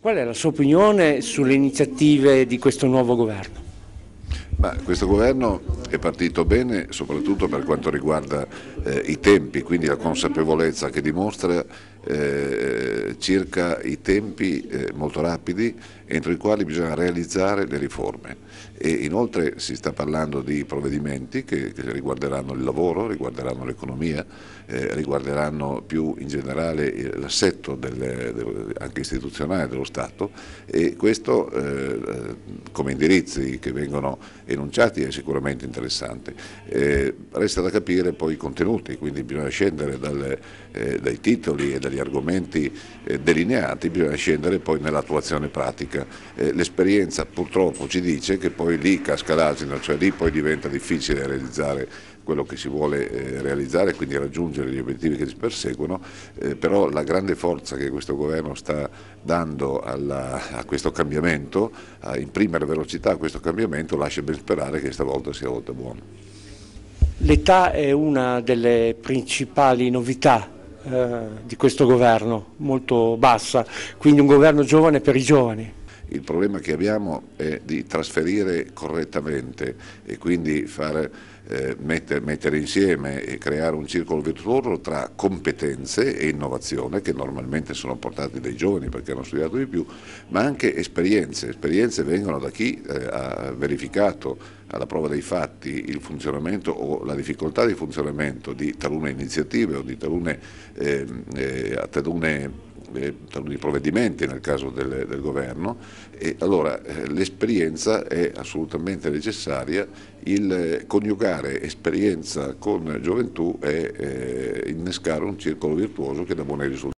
Qual è la sua opinione sulle iniziative di questo nuovo governo? Questo governo è partito bene soprattutto per quanto riguarda i tempi, quindi la consapevolezza che dimostra circa i tempi molto rapidi entro i quali bisogna realizzare le riforme. E inoltre si sta parlando di provvedimenti che riguarderanno il lavoro, riguarderanno l'economia, riguarderanno più in generale l'assetto anche istituzionale dello Stato, e questo come indirizzi che vengono enunciati è sicuramente interessante. Resta da capire poi i contenuti, quindi bisogna scendere dai titoli e dagli argomenti delineati, bisogna scendere poi nell'attuazione pratica. L'esperienza purtroppo ci dice che poi lì casca l'asino, cioè lì poi diventa difficile realizzare quello che si vuole realizzare, quindi raggiungere gli obiettivi che si perseguono, però la grande forza che questo governo sta dando a questo cambiamento, a imprimere velocità a questo cambiamento, lascia ben sperare che stavolta sia volta buona. L'età è una delle principali novità di questo governo, molto bassa, quindi un governo giovane per i giovani. Il problema che abbiamo è di trasferire correttamente e quindi mettere insieme e creare un circolo virtuoso tra competenze e innovazione, che normalmente sono portate dai giovani perché hanno studiato di più, ma anche esperienze. Esperienze vengono da chi ha verificato alla prova dei fatti il funzionamento o la difficoltà di funzionamento di talune iniziative o di taluni provvedimenti nel caso del governo, e allora l'esperienza è assolutamente necessaria. Il coniugare esperienza con gioventù è innescare un circolo virtuoso che dà buoni risultati.